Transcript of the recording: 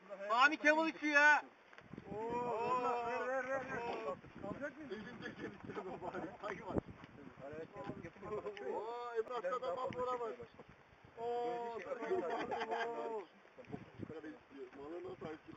Mami Kemal içiyor ya. Ver. Alacak mıyız? Elinde kendisine bari. Hangi var? Emrah sana bak bak. Malına taşsın.